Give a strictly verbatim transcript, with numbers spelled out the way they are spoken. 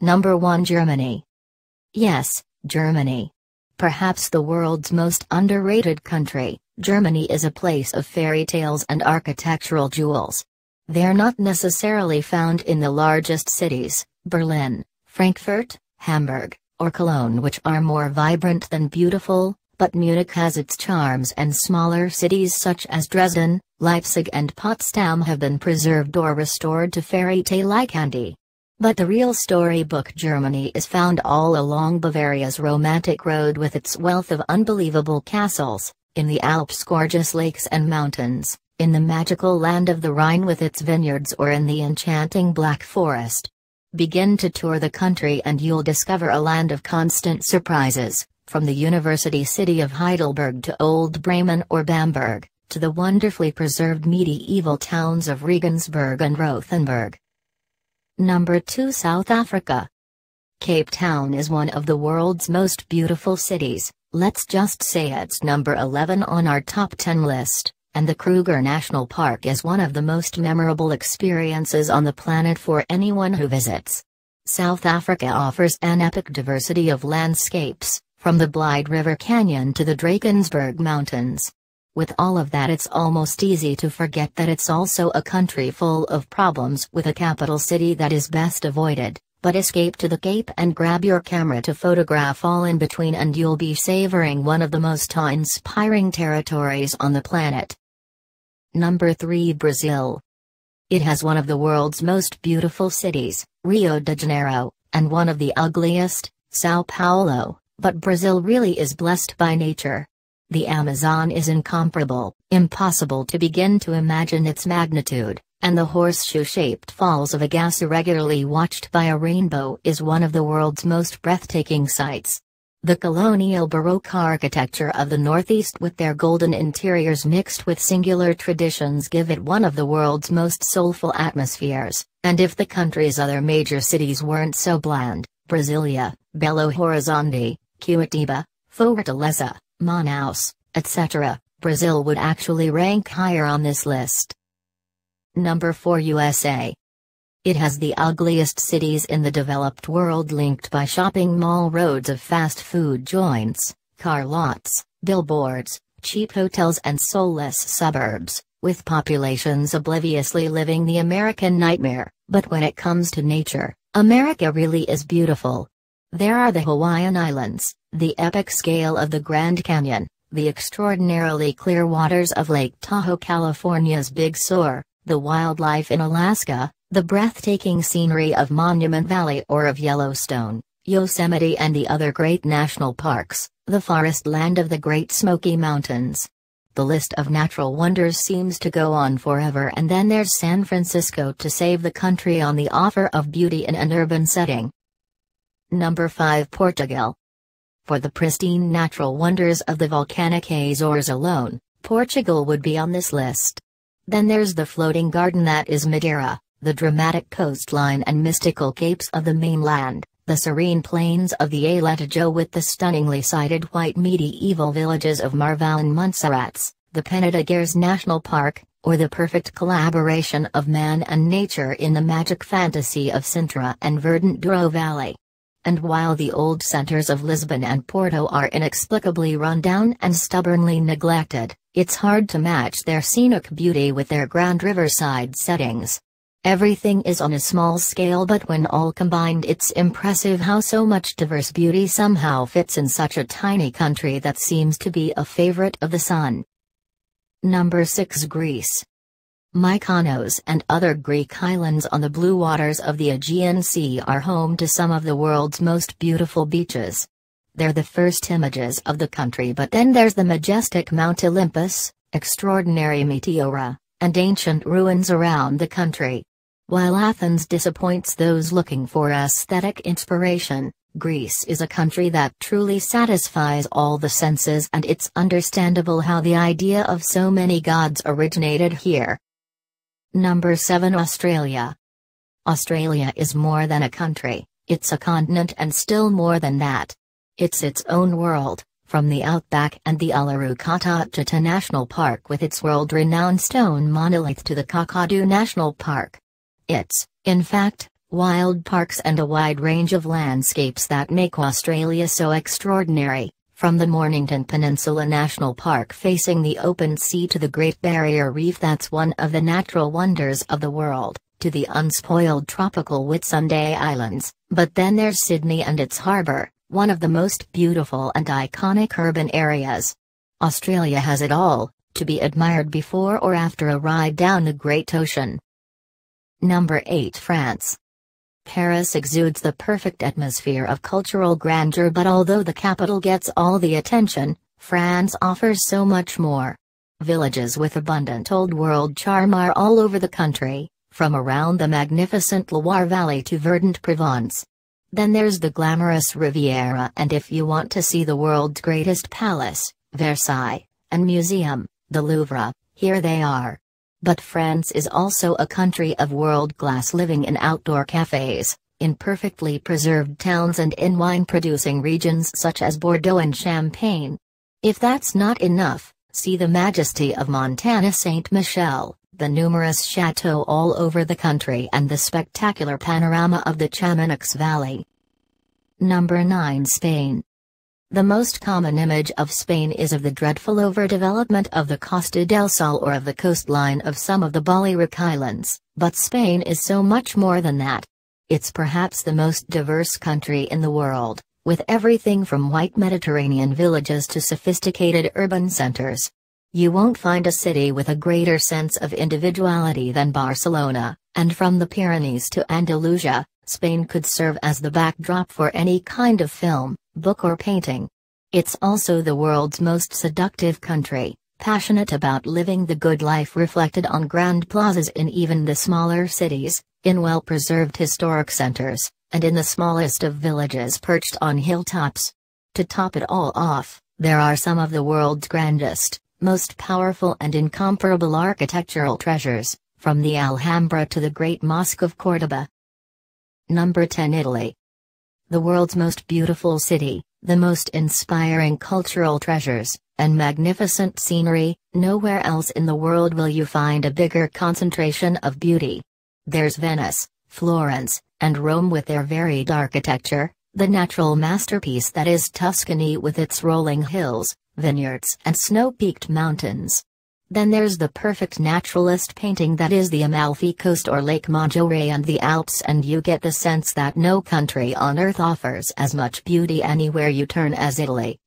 Number one, Germany. Yes, Germany. Perhaps the world's most underrated country, Germany is a place of fairy tales and architectural jewels. They're not necessarily found in the largest cities, Berlin, Frankfurt, Hamburg, or Cologne, which are more vibrant than beautiful, but Munich has its charms, and smaller cities such as Dresden, Leipzig and Potsdam have been preserved or restored to fairy tale-like candy. But the real storybook Germany is found all along Bavaria's romantic road with its wealth of unbelievable castles, in the Alps' gorgeous lakes and mountains, in the magical land of the Rhine with its vineyards, or in the enchanting Black Forest. Begin to tour the country and you'll discover a land of constant surprises, from the university city of Heidelberg to Old Bremen or Bamberg, to the wonderfully preserved medieval towns of Regensburg and Rothenburg. Number two, South Africa. Cape Town is one of the world's most beautiful cities. Let's just say it's number eleven on our top ten list, and the Kruger National Park is one of the most memorable experiences on the planet for anyone who visits. South Africa offers an epic diversity of landscapes, from the Blyde River Canyon to the Drakensberg Mountains. With all of that, it's almost easy to forget that it's also a country full of problems, with a capital city that is best avoided. But escape to the Cape and grab your camera to photograph all in between, and you'll be savoring one of the most awe-inspiring territories on the planet. Number three, Brazil. It has one of the world's most beautiful cities, Rio de Janeiro, and one of the ugliest, Sao Paulo, but Brazil really is blessed by nature. The Amazon is incomparable, impossible to begin to imagine its magnitude, and the horseshoe-shaped Falls of Agaçu, regularly watched by a rainbow, is one of the world's most breathtaking sights. The colonial Baroque architecture of the Northeast with their golden interiors mixed with singular traditions give it one of the world's most soulful atmospheres, and if the country's other major cities weren't so bland, Brasilia, Belo Horizonte, Curitiba, Fortaleza, Manaus, et cetera, Brazil would actually rank higher on this list. Number four, U S A. It has the ugliest cities in the developed world, linked by shopping mall roads of fast food joints, car lots, billboards, cheap hotels and soulless suburbs, with populations obliviously living the American nightmare. But when it comes to nature, America really is beautiful. There are the Hawaiian Islands, the epic scale of the Grand Canyon, the extraordinarily clear waters of Lake Tahoe, California's Big Sur, the wildlife in Alaska, the breathtaking scenery of Monument Valley or of Yellowstone, Yosemite and the other great national parks, the forest land of the Great Smoky Mountains. The list of natural wonders seems to go on forever, and then there's San Francisco to save the country on the offer of beauty in an urban setting. Number five, Portugal. For the pristine natural wonders of the volcanic Azores alone, Portugal would be on this list. Then there's the floating garden that is Madeira, the dramatic coastline and mystical capes of the mainland, the serene plains of the Alentejo with the stunningly sited white medieval villages of Marval and Montserrat, the Penedigueres National Park, or the perfect collaboration of man and nature in the magic fantasy of Sintra and verdant Douro Valley. And while the old centers of Lisbon and Porto are inexplicably run down and stubbornly neglected, it's hard to match their scenic beauty with their grand riverside settings. Everything is on a small scale, but when all combined, it's impressive how so much diverse beauty somehow fits in such a tiny country that seems to be a favorite of the sun. Number six, Greece. Mykonos and other Greek islands on the blue waters of the Aegean Sea are home to some of the world's most beautiful beaches. They're the first images of the country, but then there's the majestic Mount Olympus, extraordinary meteora, and ancient ruins around the country. While Athens disappoints those looking for aesthetic inspiration, Greece is a country that truly satisfies all the senses, and it's understandable how the idea of so many gods originated here. Number seven, Australia. Australia is more than a country, it's a continent, and still more than that. It's its own world, from the outback and the Uluru Kata National Park with its world-renowned stone monolith to the Kakadu National Park. It's, in fact, wild parks and a wide range of landscapes that make Australia so extraordinary, from the Mornington Peninsula National Park facing the open sea to the Great Barrier Reef that's one of the natural wonders of the world, to the unspoiled tropical Whitsunday Islands, but then there's Sydney and its harbour, one of the most beautiful and iconic urban areas. Australia has it all, to be admired before or after a ride down the Great Ocean. Number eight. France. Paris exudes the perfect atmosphere of cultural grandeur, but although the capital gets all the attention, France offers so much more. Villages with abundant old-world charm are all over the country, from around the magnificent Loire Valley to verdant Provence. Then there's the glamorous Riviera, and if you want to see the world's greatest palace, Versailles, and museum, the Louvre, here they are. But France is also a country of world-class living in outdoor cafes, in perfectly preserved towns and in wine-producing regions such as Bordeaux and Champagne. If that's not enough, see the majesty of Montana Saint Michel, the numerous chateaux all over the country and the spectacular panorama of the Chamonix Valley. Number nine. Spain. The most common image of Spain is of the dreadful overdevelopment of the Costa del Sol or of the coastline of some of the Balearic Islands, but Spain is so much more than that. It's perhaps the most diverse country in the world, with everything from white Mediterranean villages to sophisticated urban centers. You won't find a city with a greater sense of individuality than Barcelona, and from the Pyrenees to Andalusia, Spain could serve as the backdrop for any kind of film, book or painting. It's also the world's most seductive country, passionate about living the good life reflected on grand plazas in even the smaller cities, in well-preserved historic centers, and in the smallest of villages perched on hilltops. To top it all off, there are some of the world's grandest, most powerful and incomparable architectural treasures, from the Alhambra to the Great Mosque of Córdoba. Number ten. Italy. The world's most beautiful city, the most inspiring cultural treasures, and magnificent scenery. Nowhere else in the world will you find a bigger concentration of beauty. There's Venice, Florence, and Rome with their varied architecture, the natural masterpiece that is Tuscany with its rolling hills, vineyards and snow-peaked mountains. Then there's the perfect naturalist painting that is the Amalfi Coast or Lake Maggiore and the Alps, and you get the sense that no country on earth offers as much beauty anywhere you turn as Italy.